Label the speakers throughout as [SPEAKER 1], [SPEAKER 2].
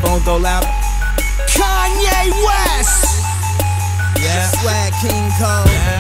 [SPEAKER 1] phone go louder.
[SPEAKER 2] Kanye West.
[SPEAKER 1] Yeah.
[SPEAKER 2] Swag King Cole.
[SPEAKER 1] Yeah.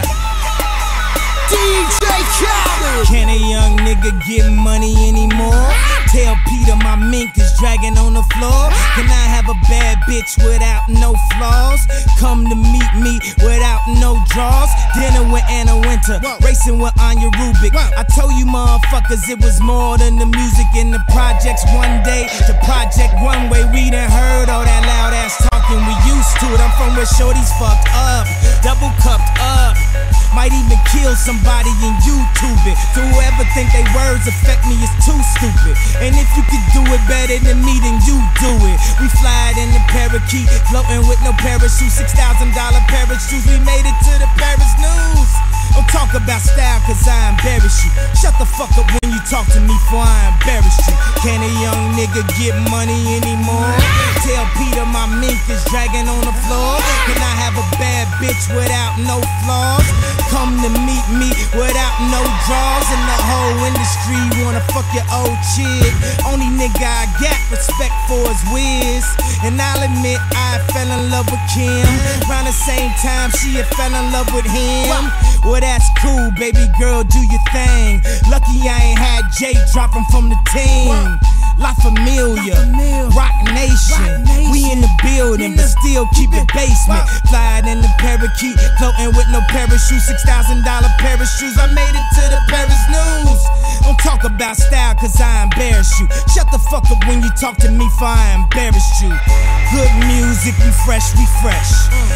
[SPEAKER 2] DJ Khaled.
[SPEAKER 1] Can a young nigga get money anymore? Tell Peter my mink is dragging on the floor. Can I have a bad bitch without no flaws? Come to meet me without no draws. Dinner with Anna Winter, racing with Anya Rubik. I told you motherfuckers it was more than the music in the projects. One day, the project one way. We done heard all that loud ass talking, we used to it. I'm from where shorties fucked up, double cupped up. Might even kill somebody in YouTube it. To whoever think they words affect me is too stupid. And if you could do it better than me, then you do it. We fly in the parakeet, floating with no parachute. $6,000 pair of shoes. We made it to the Paris news. Don't talk about style cause I embarrass you. Shut the fuck up when you talk to me for I embarrass you. Can a young nigga get money anymore? Tell Peter my mink is dragging on the floor. Can I have a bad bitch without no flaws? Come to meet me without no draws. And the whole industry wanna fuck your old chick. Only nigga I got respect for is Wiz. And I'll admit I fell in love with Kim. Around the same time she had fell in love with him. Well that's cool, baby girl, do your thing. Lucky I ain't had Jay dropping from the team. La Familia, Rock Nation. We in the building, but still keep it basement. Flying in the parakeet, floating with no parachute. $6,000 pair of shoes. I made it to the Paris news. Don't talk about style cause I embarrass you. Shut the fuck up when you talk to me for I embarrassed you. Good music, we fresh, we fresh.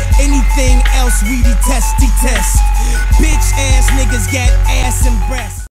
[SPEAKER 1] Anything else we detest. Bitch ass niggas got ass and breasts.